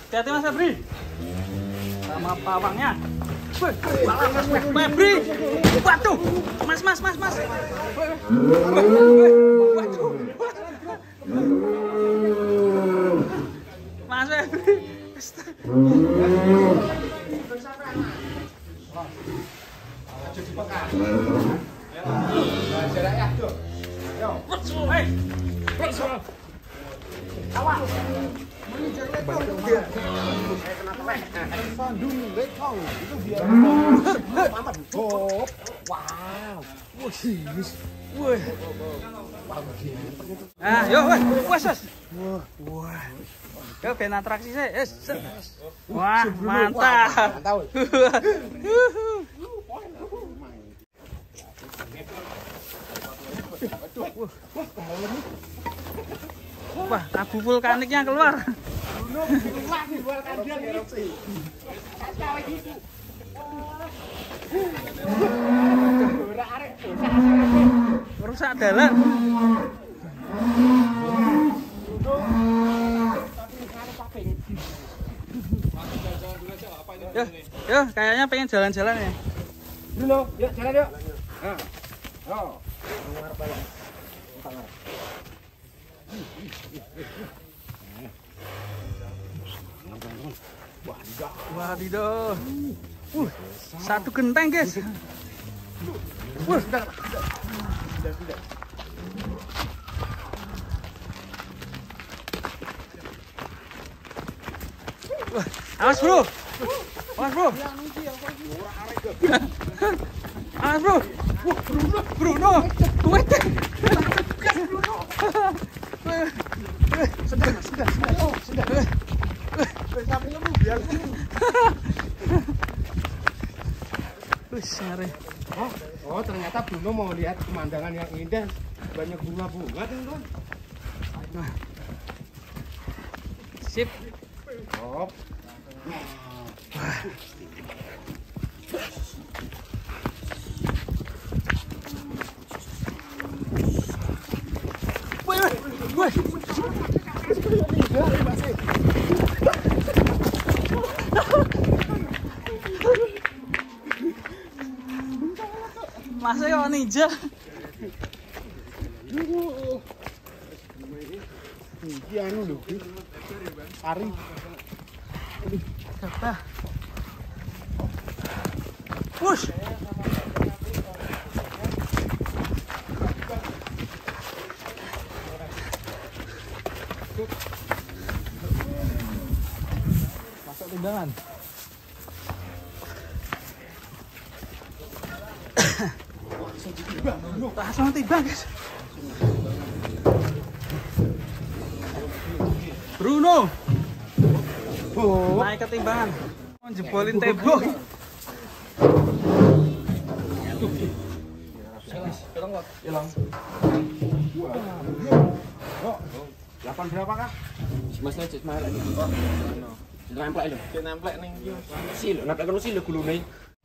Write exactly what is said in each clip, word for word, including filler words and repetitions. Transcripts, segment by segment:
Hati-hati Mas Febri. Sama pawangnya. Wih, Mas Febri. Waduh. Mas, mas, mas, mas. Waduh. Mas Febri. Ah, yo, wes, wes, wes. Wah, yo, ben atraksi sih, es. Wah, mantap. Wah, abu vulkaniknya keluar. Rusak dalan. Yo, yo, kayaknya pengen jalan-jalan ya. Dulu, yuk jalan yuk. Nah, oh. Wadidaw. Uh, satu genteng, guys. Wah, sudah, sudah, sudah. Wah, awas bro. Awas bro. Awas bro. Wah, Bruno, Bruno. Wait. Sudah, sudah, sudah. Oh, sudah. Sampingnya lu biar. Wih, sare. Oh, oh, ternyata Bruno mau lihat pemandangan yang indah, banyak bunga-bunga, teman-teman. Nah. Sip. Oh. Wih, wih, wih. Masa ya ninja? Ini anu lho. Ari. Gabah. Push. Masuk timbangan. Langsung timbang, guys. Bruno. Oh. Naik ke timbangan. Jebolin tembok. Hilang. Oh, delapan berapa kah? Mas Najis mahal aja. Oh, nemplek lho. Nemplek ning iki. Silo, nemplek kono silo gulune.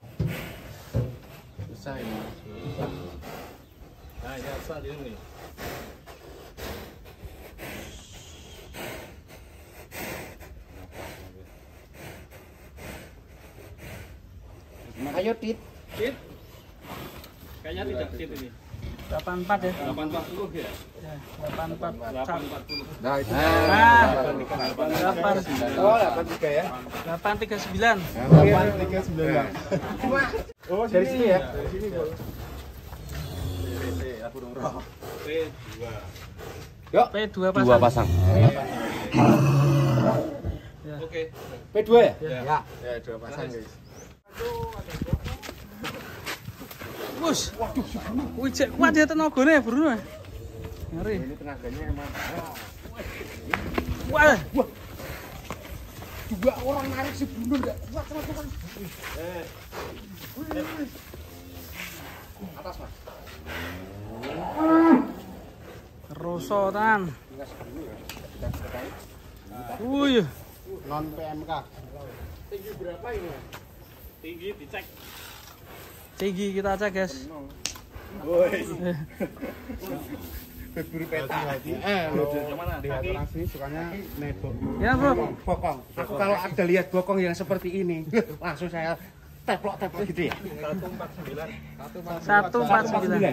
Susah ini. Ah, ya, susah di sini. Ayo, Tit. Tit. Kayaknya tidak tit ini. delapan empat ya. delapan empat puluh ya. delapan empat. delapan empat puluh. Nah, itu. Nah, delapan. Oh, delapan tiga ya. delapan tiga sembilan. delapan tiga sembilan. Oh, dari sini ya. Dari sini, Bro. Aku dong. P dua. Yuk, P dua pasang. Dua pasang. Ya. Oke. P dua ya? Ya. Ya, ya dua pasang, guys. Wush. Wih, cek kuat ya tenaganya Bruno. Ngeri. Ini tenaganya emang. Wah. Wah. Dua orang narik si Bruno enggak kuat teman-teman. Eh. Atas, Mas. Rosotan. Wih. Non P M K. Tinggi berapa ini? Tinggi dicek. Tinggi kita cek, guys. Woi. berburu peta. Eh, Yang mana? Lihat orang sini sukanya nebok. Ya, Bro. Bokong. Aku kalau ada lihat bokong yang seperti ini, langsung saya teplok-teplok gitu ya. satu empat sembilan.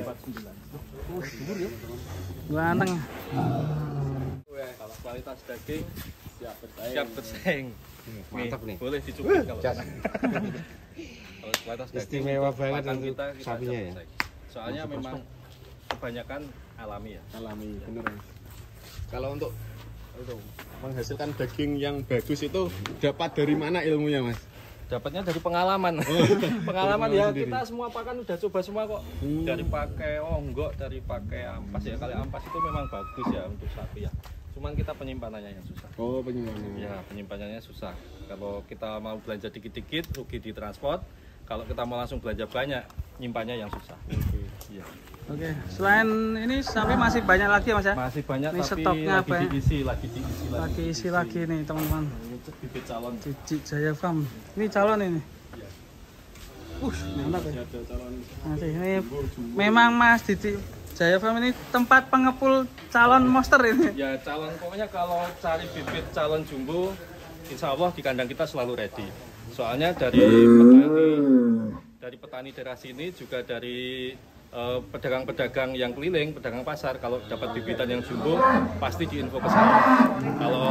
Ganteng. Kalau kualitas daging siap bersaing. Siap bersaing. Mantap nih. Boleh dicubit kalau. Kalau kualitas daging Istimewa banget pakan untuk kita, kita sapinya siap ya. bersaing. Soalnya memang kebanyakan alami ya. Alami, bener. Kalau untuk untuk menghasilkan daging yang bagus itu dapat dari mana ilmunya, Mas? Dapatnya dari pengalaman. pengalaman ya, sendiri. kita semua pakan udah coba semua kok. Hmm. Dari pakai onggok, dari pakai ampas ya. Kali ampas itu memang bagus ya untuk sapi ya. Cuman kita penyimpanannya yang susah. Oh, penyimpanan. Ya, penyimpanannya susah. Kalau kita mau belanja dikit-dikit, rugi di transport. Kalau kita mau langsung belanja banyak, nyimpannya yang susah. Oke. Iya. Oke, selain ini sapi masih banyak lagi ya, Mas ya? Masih banyak Ini tapi stoknya lagi apa ya? diisi, lagi diisi lagi. Lagi isi lagi nih, teman-teman. Itu bibit calon. Cici Jaya Farm. Ini calon ini. Uh, mantap ya. Ada calon Nanti ini memang Mas Didi Jaya Farm ini tempat pengepul calon monster ini. Ya calon, pokoknya kalau cari bibit calon jumbo, insya Allah di kandang kita selalu ready. Soalnya dari petani, dari petani daerah sini juga dari eh, pedagang-pedagang yang keliling, pedagang pasar, kalau dapat bibitan yang jumbo pasti diinfo ke saya. Kalau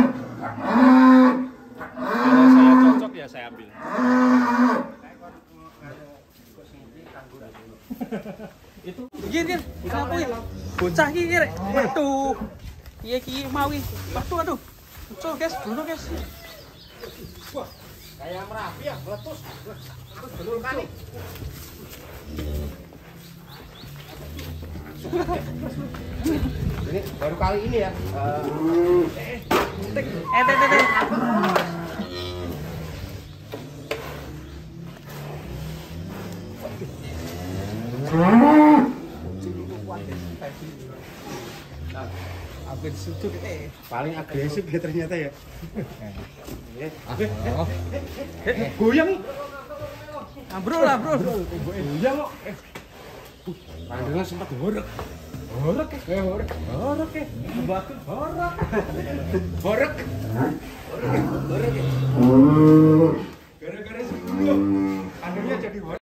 kalau saya cocok ya saya ambil. Itu Gini, kenapa ya? Bocah iki kira. Waduh. Iya ki mau iki. Waduh, aduh. Bocah, guys, dulu, guys. Kayak Merapi ya, meletus. Meletus betul kali. Ini baru kali ini ya. Eh, teh, teh, teh. Hampir sudut eh. Paling agresif ya ternyata ya. Eh, Oh. eh, goyang. Ah, bro lah, bro. Goyang kok. Eh. Pandangan sempat horek. Horek ya, horek. Horek ya. Bagus horek. Horek. Horek. Gara-gara sebelum pandangnya jadi horek.